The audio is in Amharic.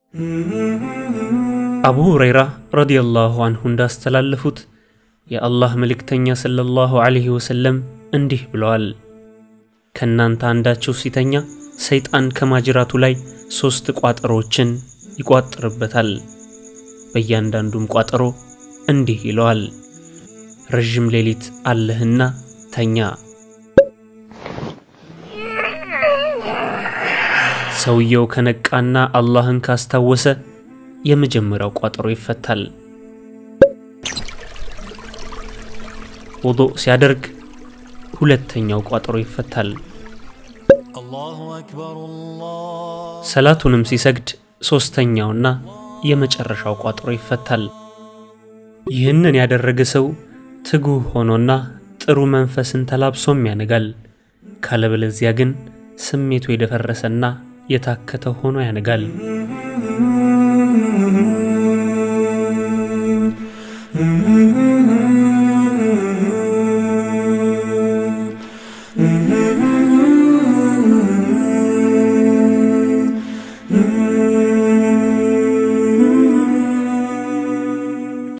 አቡ ሁረይራ ረዲየላሁ ዐንሁ እንዳስተላለፉት የአላህ መልእክተኛ ሰለላሁ ዐለይሂ ወሰለም እንዲህ ብለዋል። ከናንተ አንዳችሁ ሲተኛ ሰይጣን ከማጅራቱ ላይ 3 ቋጠሮችን ይቋጥርበታል። በእያንዳንዱም ቋጠሮ እንዲህ ይለዋል፣ ረጅም ሌሊት አለህና ተኛ። ሰውየው ከነቃና አላህን ካስታወሰ የመጀመሪያው ቋጠሮ ይፈታል። ውዱእ ሲያደርግ ሁለተኛው ቋጠሮ ይፈታል። አላሁ አክበር ሰላቱንም ሲሰግድ ሶስተኛውና የመጨረሻው ቋጠሮ ይፈታል። ይህንን ያደረገ ሰው ትጉህ ሆኖና ጥሩ መንፈስን ተላብሶም ያነጋል። ካለበለዚያ ግን ስሜቱ የደፈረሰና የታከተ ሆኖ ያነጋል።